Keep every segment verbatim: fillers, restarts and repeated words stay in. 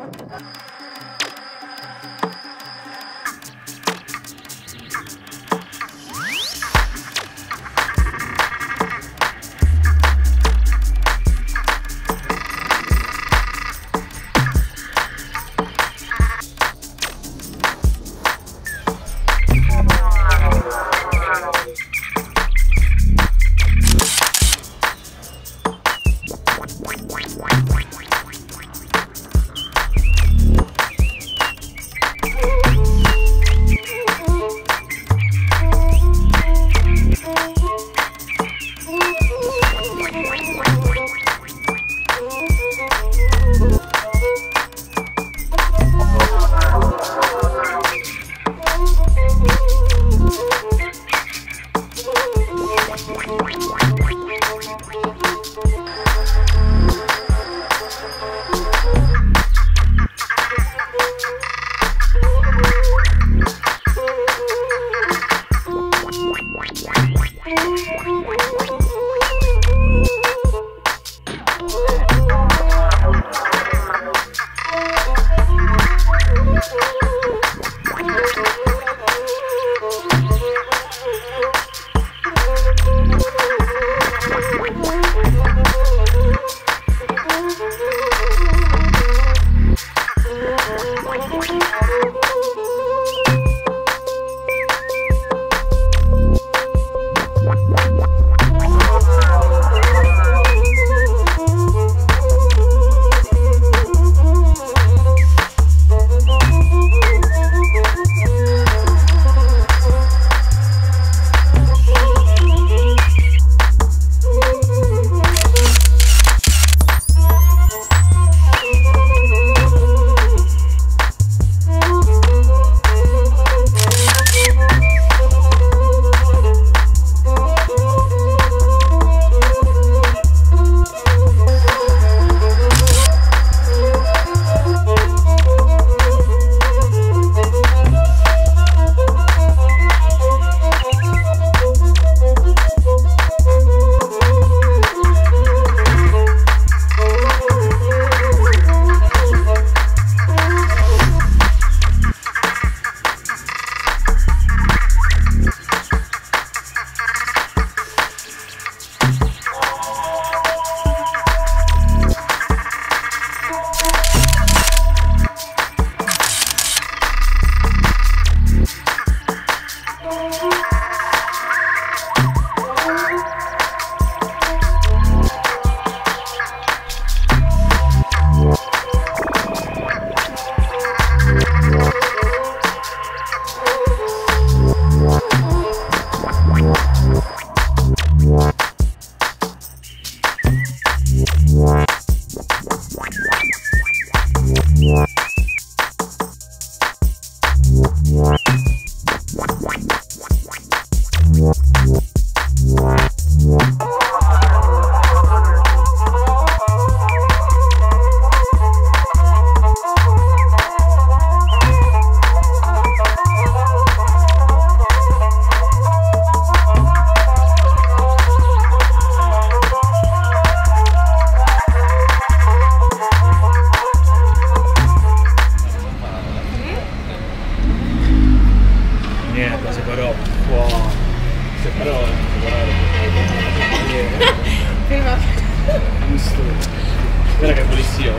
Guarda che bellissimo.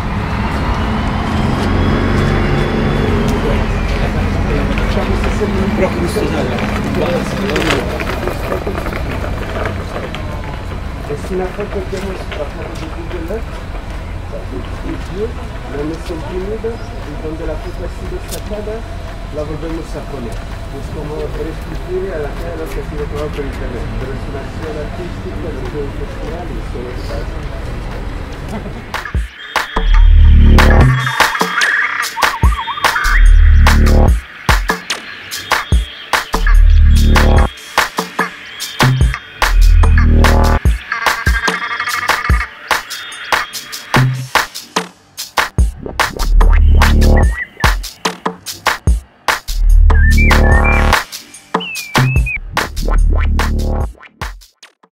Però questo Et si n'importe quel mot se passe de Google, la noción tímida, y donde la frecuencia destacada la volvemos a poner. Es como reescribir a la cara lo que ha sido tomado por internet, pero es una acción artística, lo que es un festival y solo está.